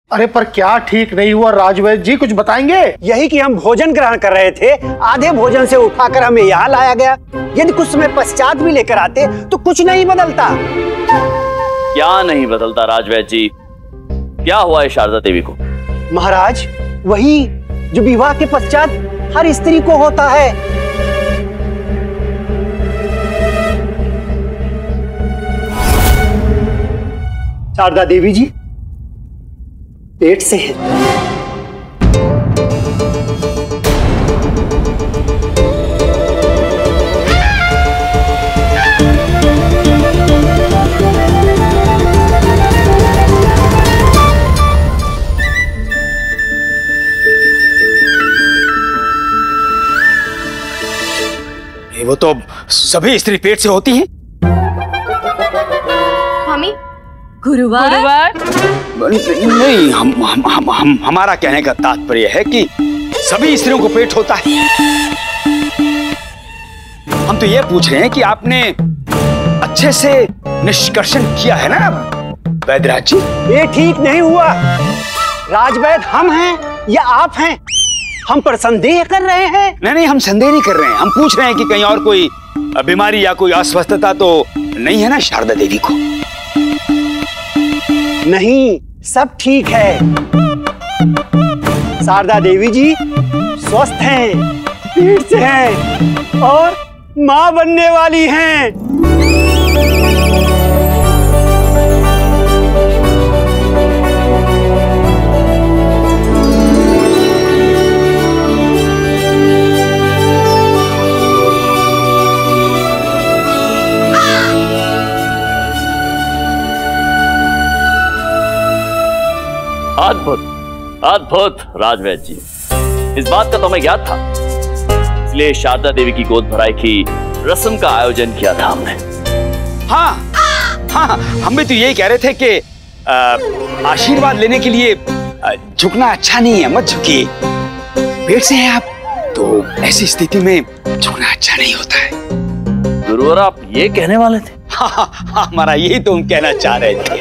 अरे पर क्या ठीक नहीं हुआ राजवैद्य जी, कुछ बताएंगे? यही कि हम भोजन ग्रहण कर रहे थे, आधे भोजन से उठाकर हमें यहाँ लाया गया। यदि कुछ समय पश्चात भी लेकर आते तो कुछ नहीं बदलता। क्या नहीं बदलता राजवैद्य जी? क्या हुआ है शारदा देवी को? महाराज, वही जो विवाह के पश्चात हर स्त्री को होता है। शारदा देवी जी पेट से है। वो तो सभी स्त्री पेट से होती हैं। स्वामी, गुरुवार नहीं, हमारा कहने का तात्पर्य है कि सभी स्त्रियों को पेट होता है। हम तो ये पूछ रहे हैं कि आपने अच्छे से निष्कर्षण किया है ना वैद्यराज जी? ये ठीक नहीं हुआ। राजवैद्य हम हैं या आप हैं? हम पर संदेह कर रहे हैं। नहीं, हम संदेह नहीं कर रहे हैं। हम पूछ रहे हैं कि कहीं और कोई बीमारी या कोई अस्वस्थता तो नहीं है ना शारदा देवी को? नहीं, सब ठीक है। शारदा देवी जी स्वस्थ हैं, पेट से हैं और मां बनने वाली हैं। अद्भुत अद्भुत राजवैद्य जी, इस बात का तो हमें ज्ञात था, इसलिए शारदा देवी की गोद भराई की रस्म का आयोजन किया था हमने। हाँ, हम भी तो यही कह रहे थे कि आशीर्वाद लेने के लिए झुकना अच्छा नहीं है, मत झुकिए। पेट से हैं आप, तो ऐसी स्थिति में झुकना अच्छा नहीं होता है। गुरुवर, आप ये कहने वाले थे? हाँ, हमारा यही तो हम कहना चाह रहे थे।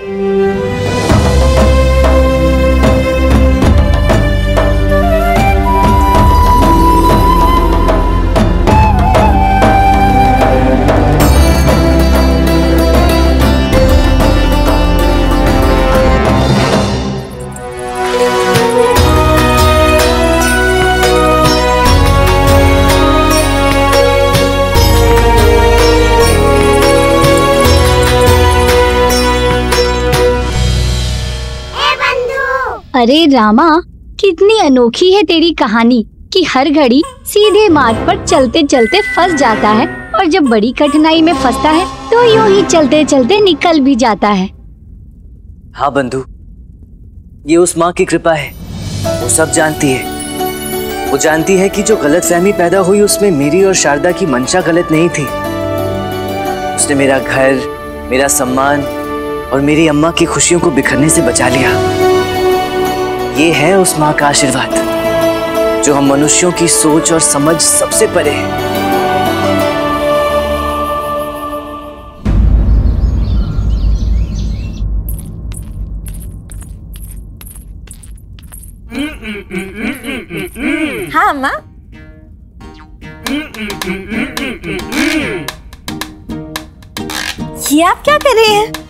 अरे रामा, कितनी अनोखी है तेरी कहानी कि हर घड़ी सीधे मार्ग पर चलते चलते फंस जाता है और जब बड़ी कठिनाई में फंसता है तो यूं ही चलते चलते निकल भी जाता है। हाँ बंधु, ये उस माँ की कृपा है। वो सब जानती है। वो जानती है कि जो गलतफहमी पैदा हुई उसमें मेरी और शारदा की मंशा गलत नहीं थी। उसने मेरा घर, मेरा सम्मान और मेरी अम्मा की खुशियों को बिखरने से बचा लिया। ये है उस माँ का आशीर्वाद जो हम मनुष्यों की सोच और समझ सबसे परे है। हाँ अम्मा। ये आप क्या कर रहे हैं?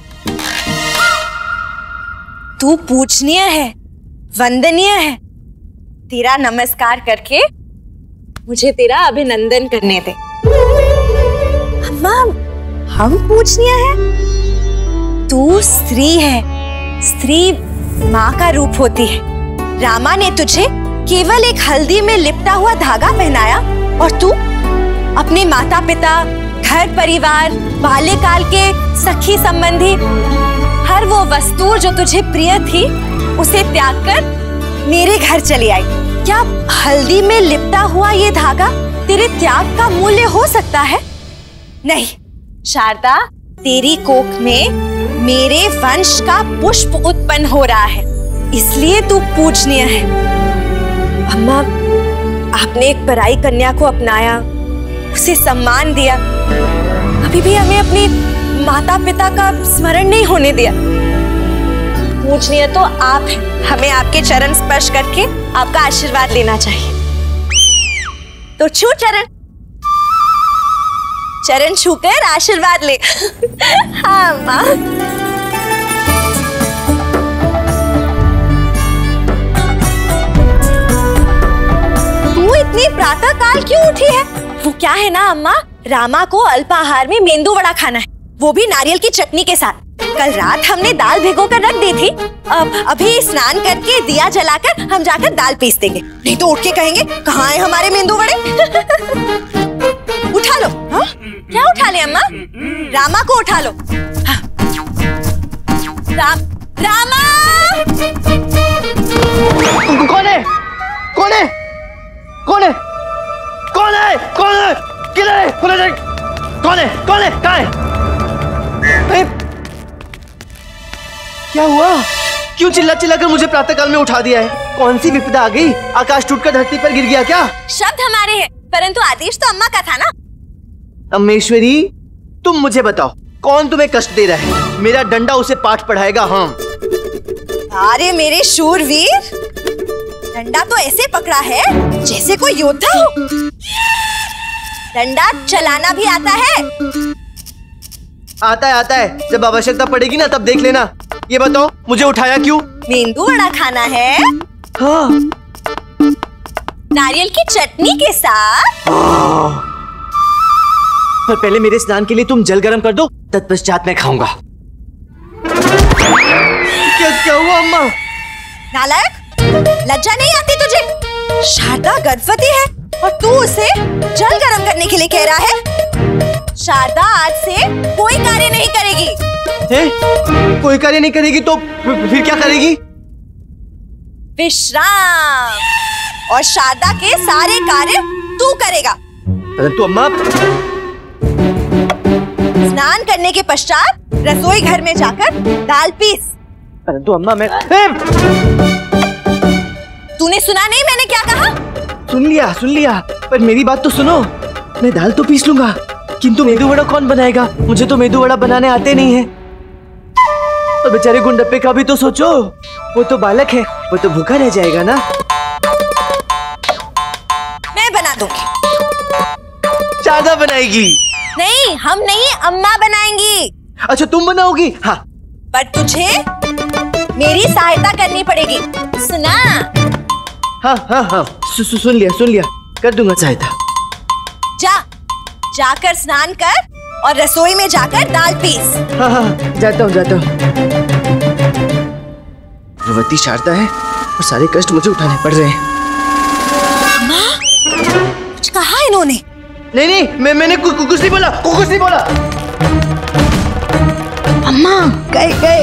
तू पूजनीय है, वंदनीय है। तेरा नमस्कार करके मुझे तेरा अभिनंदन करने दे। अम्मा, हम पूजनीय है? तू स्त्री है, स्त्री माँ का रूप होती है। रामा ने तुझे केवल एक हल्दी में लिपटा हुआ धागा पहनाया और तू अपने माता पिता, घर परिवार, बाल्यकाल के सखी संबंधी, हर वो वस्तु जो तुझे प्रिय थी उसे त्याग कर मेरे घर चली आई। क्या हल्दी में लिपटा हुआ ये धागा तेरे त्याग का मूल्य हो सकता है? नहीं शारदा, तेरी कोख में मेरे वंश का पुष्प उत्पन्न हो रहा है, इसलिए तू पूजनीय है। अम्मा, आपने एक पराई कन्या को अपनाया, उसे सम्मान दिया, अभी भी हमें अपने माता पिता का स्मरण नहीं होने दिया। पूजनीय तो आप हैं। हमें आपके चरण स्पर्श करके आपका आशीर्वाद लेना चाहिए। तो छू चरण, चरण छूकर आशीर्वाद ले। हाँ माँ। तू इतनी प्रातः काल क्यों उठी है? वो क्या है ना अम्मा, रामा को अल्पाहार में मेंदू वड़ा खाना है, वो भी नारियल की चटनी के साथ। कल रात हमने दाल भिगोकर रख दी थी। अभी स्नान करके दिया जलाकर हम जाकर दाल पीस देंगे, नहीं तो उठ के कहेंगे कहाँ है हमारे मेंदू वड़े। उठा लो। हाँ? क्या उठा ले अम्मा? रामा को उठा लो। हाँ। रामा! कौन है? कौन है? कौन है? कौन है? कौन है? किधर है? कौन है? कौन है? कौन है? कहाँ है? क्या हुआ? क्यों चिल्ला चिल्ला कर मुझे प्रातःकाल में उठा दिया है? कौन सी विपदा आ गई? आकाश टूटकर धरती पर गिर गया क्या? शब्द हमारे हैं, परंतु आदेश तो अम्मा का था ना। अम्मेश्वरी, तुम मुझे बताओ, कौन तुम्हें कष्ट दे रहा है? मेरा डंडा उसे पाठ पढ़ाएगा। हाँ। अरे मेरे शूरवीर, डंडा तो ऐसे पकड़ा है जैसे कोई योद्धा हो। डंडा चलाना भी आता है? आता है। जब आवश्यकता पड़ेगी ना तब देख लेना। ये बताओ, मुझे उठाया क्यों? मेंदू वड़ा खाना है। हाँ। नारियल की चटनी के साथ। पर पहले मेरे स्नान के लिए तुम जल गर्म कर दो, तत्पश्चात मैं खाऊंगा। क्या हुआ अम्मा? नालायक, लज्जा नहीं आती तुझे? शारदा गर्भवती है और तू उसे जल गर्म करने के लिए कह रहा है? शारदा आज से कोई कार्य नहीं करेगी। कोई कार्य नहीं करेगी तो फिर क्या करेगी? विश्राम। और शारदा के सारे कार्य तू करेगा। परंतु अम्मा, स्नान करने के पश्चात रसोई घर में जाकर दाल पीस। परंतु अम्मा, मैं तूने सुना नहीं मैंने क्या कहा? सुन लिया, पर मेरी बात तो सुनो। मैं दाल तो पीस लूंगा, किंतु मेदू वड़ा कौन बनाएगा? मुझे तो मेदू वड़ा बनाने आते नहीं है। और बेचारे गुंडप्पे का भी तो सोचो, वो तो बालक है, वो तो भूखा रह जाएगा ना। मैं बना दूंगी। शारदा बनाएगी? नहीं, हम नहीं, अम्मा बनाएंगी। अच्छा, तुम बनाओगी? हाँ। पर तुझे मेरी सहायता करनी पड़ेगी, सुना? हाँ। सुन लिया, कर दूंगा सहायता। जाकर स्नान कर और रसोई में जाकर दाल पीस। हाँ, जाता हूँ। भगवती शारदा है और सारे कष्ट मुझे उठाने पड़ रहे हैं। माँ, कुछ कहा इन्होंने? नहीं, मैंने कुछ नहीं बोला। अम्मा गए।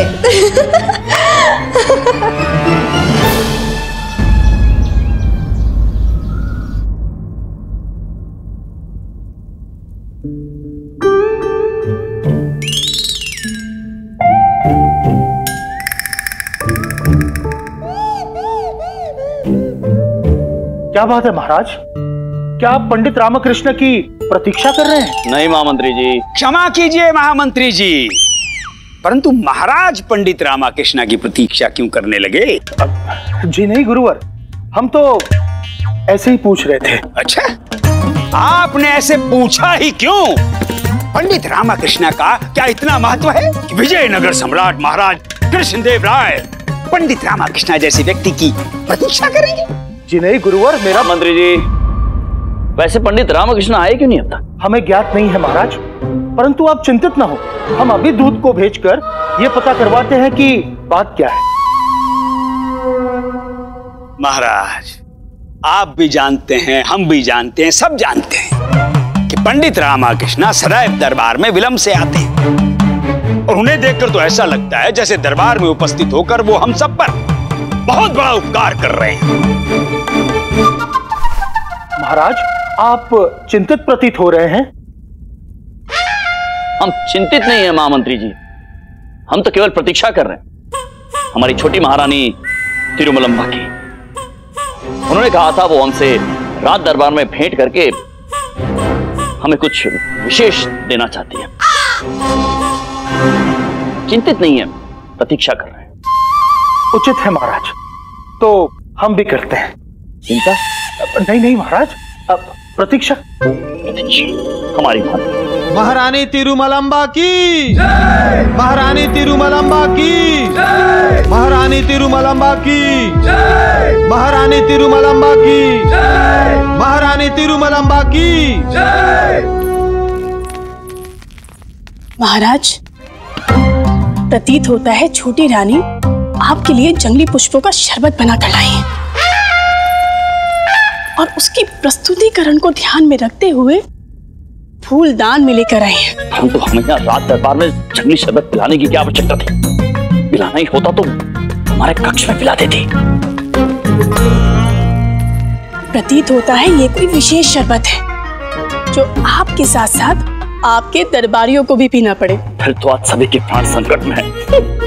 क्या बात है महाराज? क्या आप पंडित रामकृष्ण की प्रतीक्षा कर रहे हैं? नहीं महामंत्री जी। क्षमा कीजिए महामंत्री जी, परंतु महाराज पंडित रामकृष्ण की प्रतीक्षा क्यों करने लगे? जी नहीं गुरुवर, हम तो ऐसे ही पूछ रहे थे। अच्छा, आपने ऐसे पूछा ही क्यों? पंडित रामकृष्ण का क्या इतना महत्व है कि विजयनगर सम्राट महाराज कृष्णदेव राय पंडित रामकृष्ण जैसे व्यक्ति की प्रतीक्षा करेंगे? जी नहीं गुरुवर, मेरा मंत्री जी, वैसे पंडित रामकृष्ण आए क्यों नहीं अब तक? हमें ज्ञात नहीं है महाराज, परंतु आप चिंतित न हो, हम अभी दूत को भेजकर ये पता करवाते हैं कि बात क्या है। महाराज, आप भी जानते हैं, हम भी जानते हैं, सब जानते हैं कि पंडित रामकृष्ण सदैव दरबार में विलंब से आते हैं और उन्हें देखकर तो ऐसा लगता है जैसे दरबार में उपस्थित होकर वो हम सब पर बहुत बड़ा उपकार कर रहे हैं। महाराज, आप चिंतित प्रतीत हो रहे हैं। हम चिंतित नहीं है महामंत्री जी, हम तो केवल प्रतीक्षा कर रहे हैं हमारी छोटी महारानी तिरुमलम्बा की। उन्होंने कहा था वो हमसे रात दरबार में भेंट करके हमें कुछ विशेष देना चाहती है। चिंतित नहीं है, प्रतीक्षा कर रहे हैं। उचित है महाराज, तो हम भी करते हैं। चिंता? नहीं नहीं महाराज, अब प्रतीक्षा। हमारी बात। महारानी तिरुमलम्बा की, महारानी तिरुमलम्बा की, महारानी तिरुमलम्बा की, महारानी तिरुमलम्बा की, महारानी तिरुमलम्बा की। महाराज, प्रतीत होता है छोटी रानी आपके लिए जंगली पुष्पों का शरबत बनाकर लाई है और उसकी प्रस्तुतिकरण को ध्यान में रखते हुए फूलदान में लेकर आए हैं। हम तो हमें यहाँ रात दरबार में जंगली शरबत पिलाने की क्या आवश्यकता थी? पिलाना ही होता तो हमारे कक्ष में पिला देती। प्रतीत होता है ये कोई विशेष शरबत है जो आपके साथ साथ आपके दरबारियों को भी पीना पड़े। फिर तो आज सभी के प्राण संकट में है।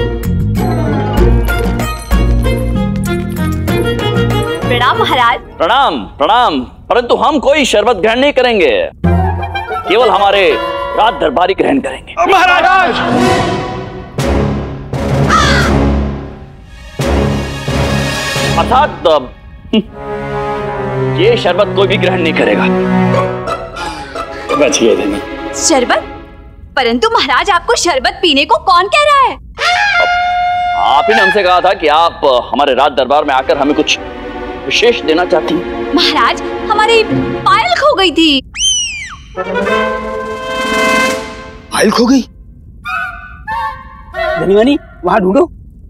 प्रणाम महाराज। प्रणाम प्रणाम, परंतु हम कोई शरबत ग्रहण नहीं करेंगे, केवल हमारे रात दरबारी ग्रहण करेंगे। महाराज, अर्थात ये शरबत कोई भी ग्रहण नहीं करेगा। बचिए देनी शरबत? परंतु महाराज, आपको शरबत पीने को कौन कह रहा है? आप ही ने हमसे कहा था कि आप हमारे रात दरबार में आकर हमें कुछ विशेष देना चाहती हैं। महाराज, हमारी पायल खो गई थी। पायल खो गई? धनीवानी, वहां ढूंढो।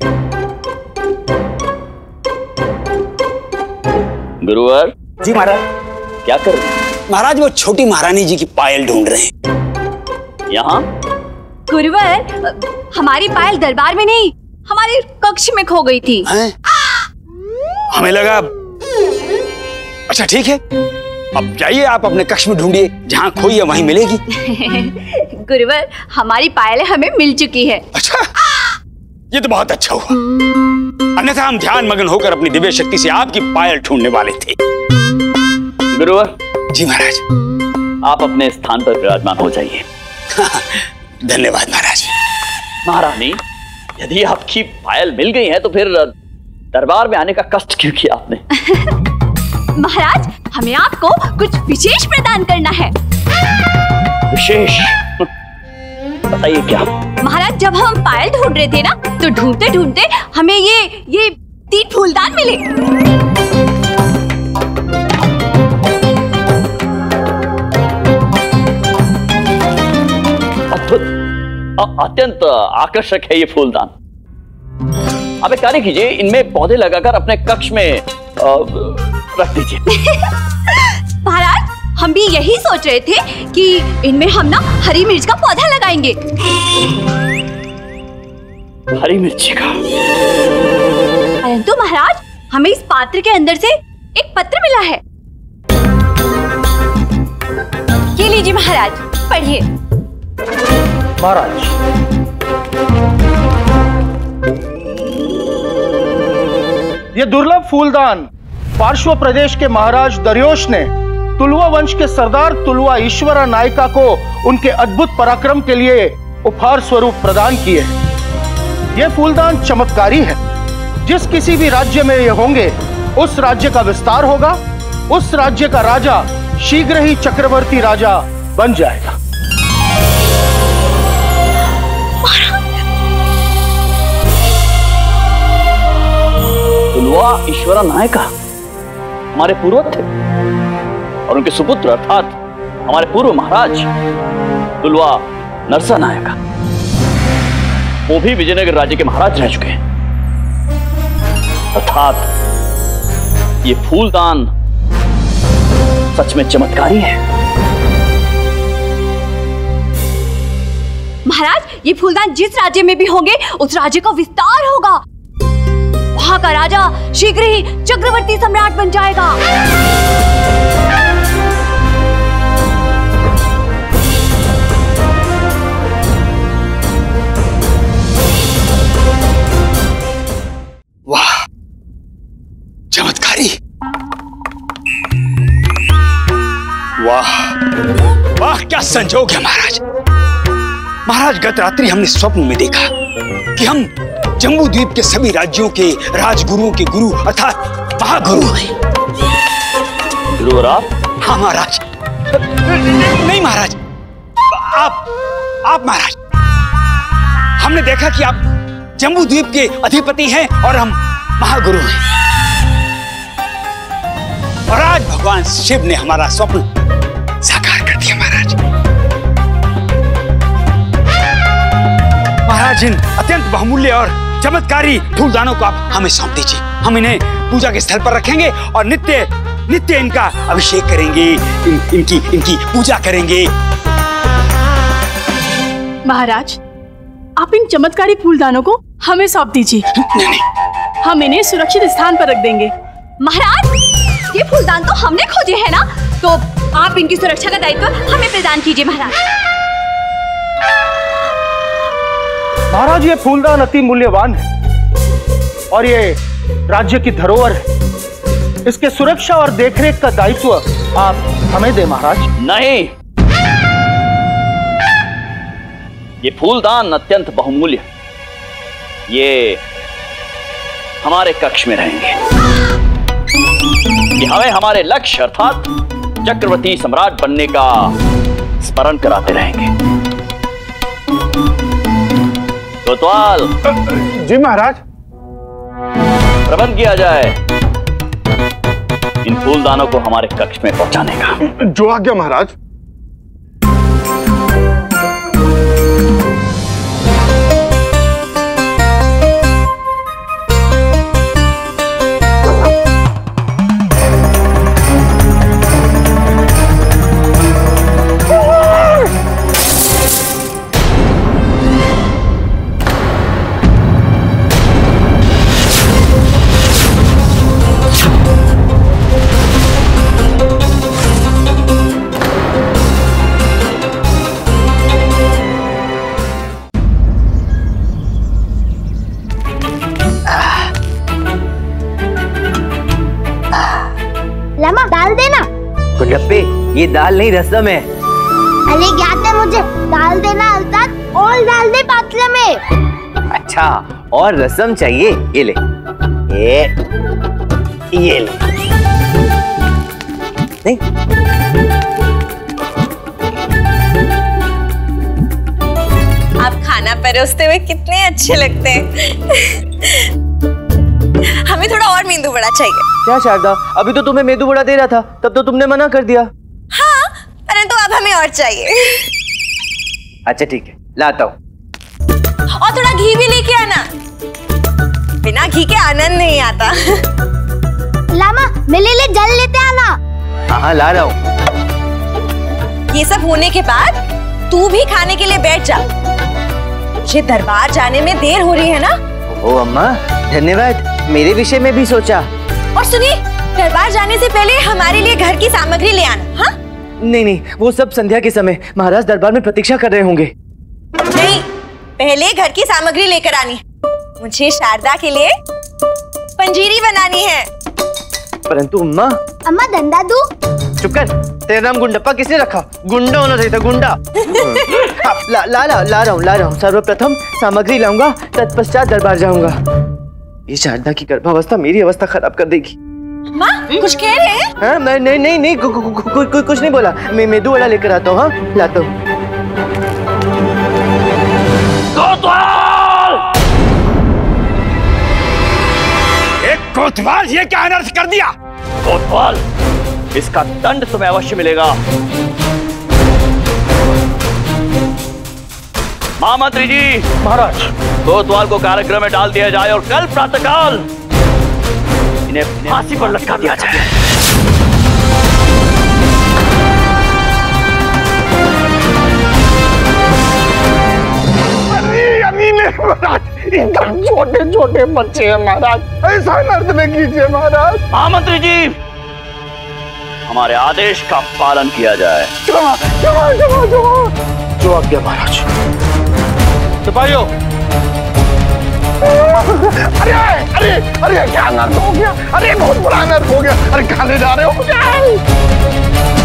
गुरुवर जी महाराज। क्या कर रहे हैं? महाराज, वो छोटी महारानी जी की पायल ढूंढ रहे हैं। यहाँ? गुरुवर, हमारी पायल दरबार में नहीं, हमारे कक्ष में खो गई थी। हमें लगा। अच्छा ठीक है, अब जाइए आप अपने कक्ष में ढूंढिए, जहाँ खोई है वहीं मिलेगी। गुरुवर, हमारी पायल हमें मिल चुकी है। अच्छा, ये तो बहुत अच्छा हुआ, अन्यथा हम ध्यान मग्न होकर अपनी दिव्य शक्ति से आपकी पायल ढूंढने वाले थे। गुरुवर। जी महाराज। आप अपने स्थान पर विराजमान हो जाइए। धन्यवाद महाराज। महारानी, यदि आपकी पायल मिल गई है तो फिर दरबार में आने का कष्ट क्यों किया आपने? महाराज, हमें आपको कुछ विशेष प्रदान करना है। विशेष? बताइए क्या? महाराज, जब हम पायल ढूंढ रहे थे ना, तो ढूंढते ढूंढते हमें ये 3 फूलदान मिले। अत्यंत आकर्षक है ये फूलदान। आप एक कार्य कीजिए, इनमें पौधे लगाकर अपने कक्ष में रख दीजिए। महाराज, हम भी यही सोच रहे थे कि इनमें हम ना हरी मिर्च का पौधा लगाएंगे। हरी मिर्ची का? परंतु महाराज, हमें इस पात्र के अंदर से एक पत्र मिला है। ये लीजिए महाराज, पढ़िए। महाराज, ये दुर्लभ फूलदान पार्श्व प्रदेश के महाराज दर्योश ने तुलुवा वंश के सरदार तुलुवा ईश्वरा नायका को उनके अद्भुत पराक्रम के लिए उपहार स्वरूप प्रदान किए हैं। ये फूलदान चमत्कारी है। जिस किसी भी राज्य में ये होंगे, उस राज्य का विस्तार होगा, उस राज्य का राजा शीघ्र ही चक्रवर्ती राजा बन जाएगा। तुलुवा ईश्वरा नायका हमारे पूर्वज थे और उनके सुपुत्र अर्थात हमारे पूर्व महाराज तुलुवा नरसा नायका, वो भी विजयनगर राज्य के महाराज रह चुके हैं। अर्थात ये फूलदान सच में चमत्कारी है। महाराज, ये फूलदान जिस राज्य में भी होंगे, उस राज्य का विस्तार होगा। वहां का राजा शीघ्र ही चक्रवर्ती सम्राट बन जाएगा। वाह, चमत्कारी! वाह वाह, क्या संजोग है महाराज। महाराज, गत रात्रि हमने स्वप्न में देखा कि हम जम्बू द्वीप के सभी राज्यों के राजगुरुओं के गुरु अर्थात महागुरु हैं। गुरु और आप? हाँ महाराज। नहीं महाराज, आप महाराज। हमने देखा कि आप जम्बू द्वीप के अधिपति हैं और हम महागुरु हैं। और आज भगवान शिव ने हमारा स्वप्न साकार कर दिया महाराज। महाराज, इन अत्यंत बहुमूल्य और चमत्कारी फूलदानों को आप हमें सौंप दीजिए। हम इन्हें पूजा के स्थल पर रखेंगे और नित्य नित्य इनका अभिषेक करेंगे, इनकी पूजा करेंगे। महाराज, आप इन चमत्कारी फूलदानों को हमें सौंप दीजिए। नहीं, हम इन्हें सुरक्षित स्थान पर रख देंगे। महाराज, ये फूलदान तो हमने खोजे हैं ना, तो आप इनकी सुरक्षा का दायित्व हमें प्रदान कीजिए महाराज। महाराज, ये फूलदान अति मूल्यवान है और ये राज्य की धरोहर है। इसके सुरक्षा और देखरेख का दायित्व आप हमें दें महाराज। नहीं, ये फूलदान अत्यंत बहुमूल्य है। ये हमारे कक्ष में रहेंगे। ये हमें हमारे लक्ष्य अर्थात चक्रवर्ती सम्राट बनने का स्मरण कराते रहेंगे। कोतवाल। जी महाराज। प्रबंध किया जाए इन फूलदानों को हमारे कक्ष में पहुंचाने का। जो आज्ञा महाराज। लमा, डाल देना। गुंडप्पे, ये दाल नहीं रसम है। अरे ज्ञात है मुझे, डाल देना अर्थात और डाल दे पातले में। अच्छा, और रसम चाहिए? ये ले, ये ले। नहीं, आप खाना परोसते हुए कितने अच्छे लगते हैं। हमें थोड़ा और मेंदू वड़ा चाहिए। क्या शारदा, अभी तो तुम्हें मेदू वड़ा दे रहा था, तब तो तुमने मना कर दिया। हाँ, परंतु अब हमें और चाहिए। अच्छा ठीक है, लाता हूँ। और थोड़ा घी भी लेके आना, बिना घी के आनंद नहीं आता। लामा, मेरे लिए जल लेते आना। हाँ, ला रहा हूँ। ये सब होने के बाद तू भी खाने के लिए बैठ जा। मुझे दरबार जाने में देर हो रही है ना। ओ अम्मा, धन्यवाद, मेरे विषय में भी सोचा। और सुनिए, दरबार जाने से पहले हमारे लिए घर की सामग्री ले आना। हाँ? नहीं, वो सब संध्या के समय महाराज दरबार में प्रतीक्षा कर रहे होंगे। नहीं, पहले घर की सामग्री लेकर आनी है। मुझे शारदा के लिए पंजीरी बनानी है। परंतु अम्मा। अम्मा, धंधा दू। चुप कर, तेरा नाम गुंडप्पा किसने रखा? गुंडा होना चाहिए था, गुंडा। ला रहा हूँ। सर्वप्रथम सामग्री लाऊंगा, तत्पश्चात दरबार जाऊंगा। ये शारदा की गर्भावस्था मेरी अवस्था खराब कर देगी। माँ, कुछ कह रहे हैं? हाँ, नहीं, कुछ नहीं बोला। मैं मेदू वड़ा लेकर आता हूँ। हाँ, लाता हूँ। कोतवाल! एक कोतवाल, ये क्या अनर्थ कर दिया? कोतवाल, इसका दंड तुम्हें अवश्य मिलेगा। महामंत्री जी। महाराज। कोतवाल को कारागृह में डाल दिया जाए और कल प्रातःकाल इन्हें फांसी पर लटका दिया जाए। अरे महाराज, एकदम छोटे छोटे बच्चे हैं महाराज, ऐसा अनर्थ न कीजिए महाराज। महामंत्री जी, हमारे आदेश का पालन किया जाए। जो आज्ञा महाराज। सिपाहियों, अरे क्या अनर्थ हो गया? अरे बहुत बुरा अनर्थ हो गया। अरे खाने जा रहे हो?